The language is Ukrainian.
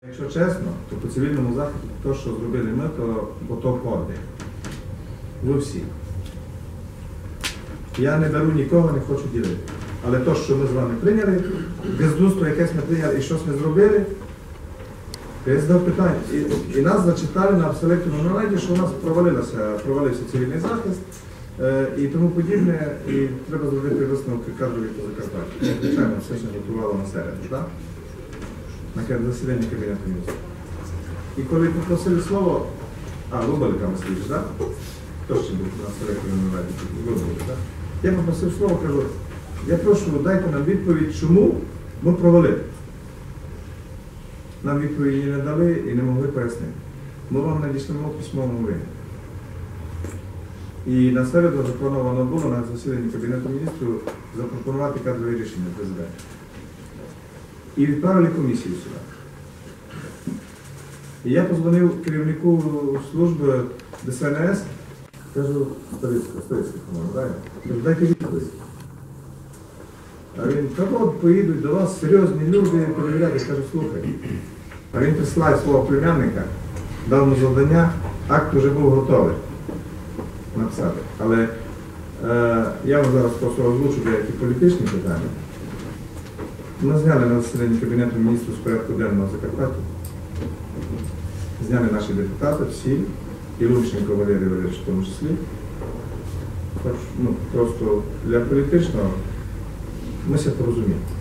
Якщо чесно, то по цивільному захисту те, що зробили ми, то подвиг. Ви всі. Я не беру нікого, не хочу ділити. Але те, що ми з вами прийняли, бездумство якесь ми прийняли і щось ми зробили, я задав питання. І нас зачитали на абсолютному нараді, що у нас провалився цивільний захист і тому подібне, і треба зробити висновки кадрові по Закарпаттю. Звичайно, все ще готувало на середу, так? На засіданні Кабінету Міністрів. І коли попросили слово, Лубалика Масліч, так? Хто ще був на абсолютному нараді? Лубалик, так? Я попросив слово, кажу, я прошу, дайте нам відповідь, чому ми провалили. Нам відповіді не дали і не могли пояснити. Ми вам надішлемо в письмовому вигляді. І на середу заплановано було на засіданні Кабінету Міністрів запропонувати кадрові рішення президента. І відправили комісію сюди. І я позвонив керівнику служби ДСНС, кажу, Ставицька, по-моєму, дайте відповідь. А він, от поїдуть до вас серйозні люди перевіряти, кажу, слухай. А він прислав свого племянника, дав йому завдання, акт вже був готовий написати. Але я вам зараз просто озвучу деякі політичні питання. Ми зняли на засіданні Кабінету Міністрів з порядку денного Закарпаття. Зняли наші депутати, всі, і Лунченко Валерій Валерійович в тому числі. Просто для політичного ми все порозуміємо.